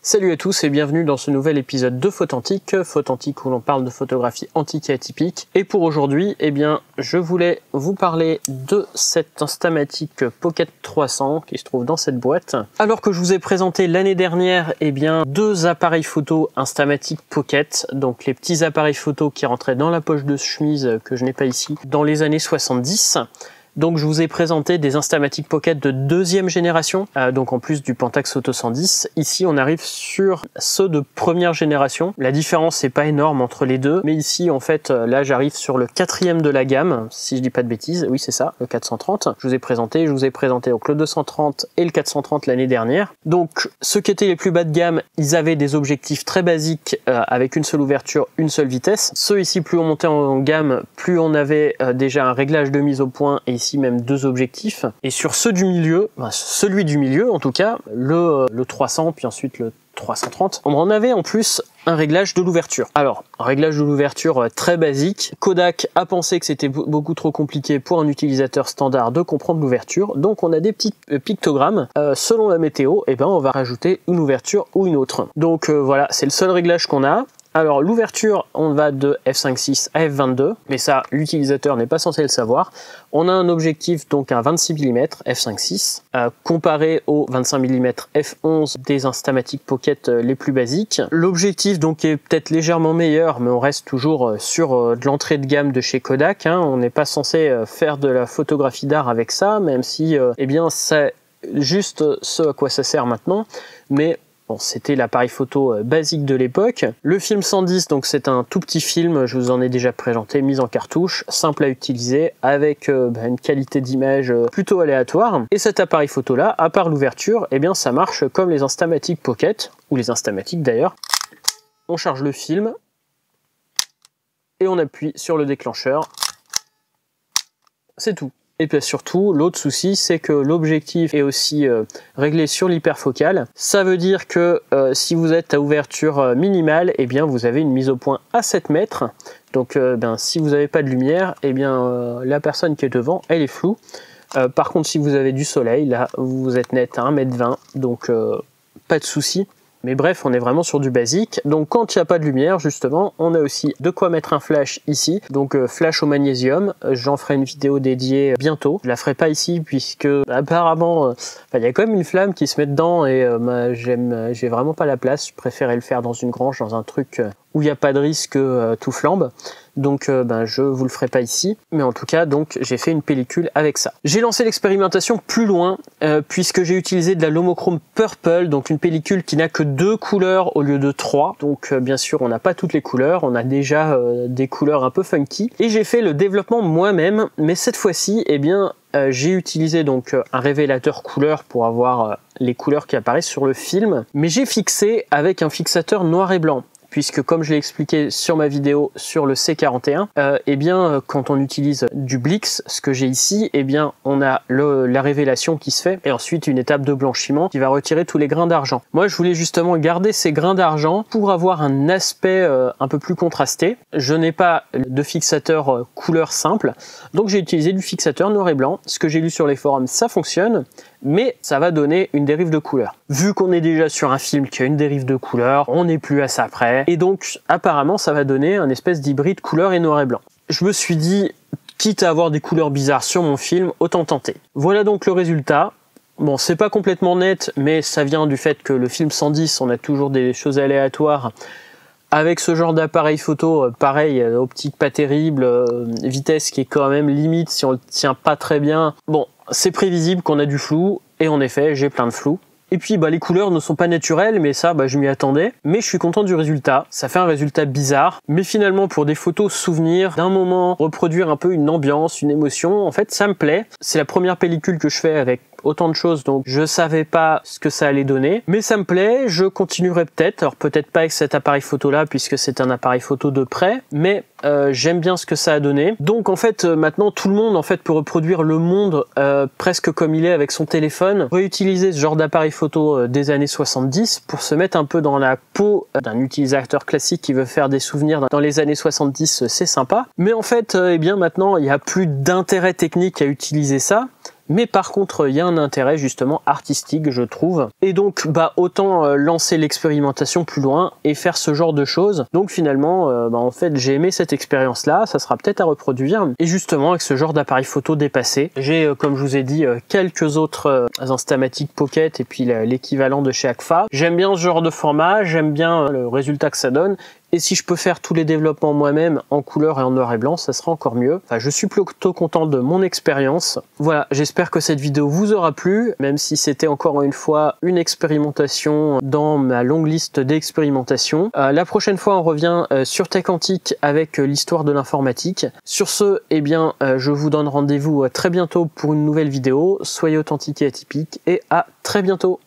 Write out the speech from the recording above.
Salut à tous et bienvenue dans ce nouvel épisode de Photantique où l'on parle de photographie antique et atypique. Et pour aujourd'hui, je voulais vous parler de cette Instamatic Pocket 300 qui se trouve dans cette boîte. Alors que je vous ai présenté l'année dernière, deux appareils photo Instamatic Pocket, donc les petits appareils photo qui rentraient dans la poche de chemise que je n'ai pas ici, dans les années 70. Donc je vous ai présenté des Instamatic Pocket de deuxième génération, donc en plus du Pentax Auto 110. Ici on arrive sur ceux de première génération. La différence n'est pas énorme entre les deux, mais ici en fait là j'arrive sur le quatrième de la gamme, si je dis pas de bêtises, oui c'est ça, le 430. Je vous ai présenté donc le 230 et le 430 l'année dernière. Donc ceux qui étaient les plus bas de gamme, ils avaient des objectifs très basiques avec une seule ouverture, une seule vitesse. Ceux ici plus on montait en gamme, plus on avait déjà un réglage de mise au point et ici même deux objectifs. Et sur ceux du milieu, celui du milieu en tout cas, le 300 puis ensuite le 330, on en avait en plus un réglage de l'ouverture. Alors, un réglage de l'ouverture très basique. Kodak a pensé que c'était beaucoup trop compliqué pour un utilisateur standard de comprendre l'ouverture, donc on a des petits pictogrammes. Selon la météo, on va rajouter une ouverture ou une autre. Donc voilà, c'est le seul réglage qu'on a. Alors l'ouverture, on va de f5.6 à f22, mais ça, l'utilisateur n'est pas censé le savoir. On a un objectif, donc un 26 mm f5.6, comparé au 25 mm f11 des Instamatic Pocket les plus basiques. L'objectif donc est peut-être légèrement meilleur, mais on reste toujours sur de l'entrée de gamme de chez Kodak. On n'est pas censé faire de la photographie d'art avec ça, même si c'est juste ce à quoi ça sert maintenant, mais bon, c'était l'appareil photo basique de l'époque. Le film 110, donc c'est un tout petit film, je vous en ai déjà présenté, mise en cartouche, simple à utiliser, avec une qualité d'image plutôt aléatoire. Et cet appareil photo là, à part l'ouverture, ça marche comme les Instamatic Pocket, ou les Instamatic d'ailleurs. On charge le film, et on appuie sur le déclencheur. C'est tout. Et puis surtout, l'autre souci, c'est que l'objectif est aussi réglé sur l'hyperfocale. Ça veut dire que si vous êtes à ouverture minimale, vous avez une mise au point à 7 mètres. Donc si vous n'avez pas de lumière, la personne qui est devant, elle est floue. Par contre, si vous avez du soleil, là, vous êtes net à 1,20 m, donc pas de souci. Mais bref, on est vraiment sur du basique. Donc quand il n'y a pas de lumière, justement, on a aussi de quoi mettre un flash ici. Donc flash au magnésium. J'en ferai une vidéo dédiée bientôt. Je la ferai pas ici puisque apparemment, il y a quand même une flamme qui se met dedans et j'ai vraiment pas la place. Je préférais le faire dans une grange, dans un truc où il n'y a pas de risque tout flambe. Donc je vous le ferai pas ici, mais en tout cas donc j'ai fait une pellicule avec ça. J'ai lancé l'expérimentation plus loin puisque j'ai utilisé de la Lomochrome Purple, donc une pellicule qui n'a que 2 couleurs au lieu de 3. Donc bien sûr on n'a pas toutes les couleurs, on a déjà des couleurs un peu funky. Et j'ai fait le développement moi-même, mais cette fois-ci j'ai utilisé donc un révélateur couleur pour avoir les couleurs qui apparaissent sur le film, mais j'ai fixé avec un fixateur noir et blanc. Puisque comme je l'ai expliqué sur ma vidéo sur le C41, quand on utilise du Blix, ce que j'ai ici, on a la révélation qui se fait, et ensuite une étape de blanchiment qui va retirer tous les grains d'argent. Moi je voulais justement garder ces grains d'argent pour avoir un aspect un peu plus contrasté. Je n'ai pas de fixateur couleur simple, donc j'ai utilisé du fixateur noir et blanc. Ce que j'ai lu sur les forums, ça fonctionne, mais ça va donner une dérive de couleur. Vu qu'on est déjà sur un film qui a une dérive de couleur, on n'est plus à ça près, et donc apparemment ça va donner un espèce d'hybride couleur et noir et blanc. Je me suis dit, quitte à avoir des couleurs bizarres sur mon film, autant tenter. Voilà donc le résultat. Bon, c'est pas complètement net, mais ça vient du fait que le film 110, on a toujours des choses aléatoires. Avec ce genre d'appareil photo, pareil, optique pas terrible, vitesse qui est quand même limite si on le tient pas très bien. Bon, c'est prévisible qu'on a du flou, et en effet, j'ai plein de flou. Et puis les couleurs ne sont pas naturelles, mais ça je m'y attendais. Mais je suis content du résultat, ça fait un résultat bizarre. Mais finalement pour des photos souvenirs d'un moment, reproduire un peu une ambiance, une émotion, en fait ça me plaît. C'est la première pellicule que je fais avec autant de choses, donc je savais pas ce que ça allait donner. Mais ça me plaît, je continuerai peut-être, alors peut-être pas avec cet appareil photo là, puisque c'est un appareil photo de près, mais j'aime bien ce que ça a donné. Donc en fait maintenant tout le monde peut reproduire le monde presque comme il est avec son téléphone, réutiliser ce genre d'appareil photo des années 70 pour se mettre un peu dans la peau d'un utilisateur classique qui veut faire des souvenirs dans les années 70, c'est sympa. Mais en fait maintenant il n'y a plus d'intérêt technique à utiliser ça. mais par contre il y a un intérêt justement artistique, je trouve, et donc autant lancer l'expérimentation plus loin et faire ce genre de choses. Donc finalement en fait j'ai aimé cette expérience là, ça sera peut-être à reproduire, et justement avec ce genre d'appareil photo dépassé. J'ai comme je vous ai dit quelques autres Instamatic Pocket et puis l'équivalent de chez Agfa. J'aime bien ce genre de format, j'aime bien le résultat que ça donne. Et si je peux faire tous les développements moi-même en couleur et en noir et blanc, ça sera encore mieux. Enfin, je suis plutôt content de mon expérience. Voilà, j'espère que cette vidéo vous aura plu, même si c'était encore une fois une expérimentation dans ma longue liste d'expérimentations. La prochaine fois, on revient sur Tech Antique avec l'histoire de l'informatique. Sur ce, je vous donne rendez-vous très bientôt pour une nouvelle vidéo. Soyez authentiques et atypiques, et à très bientôt.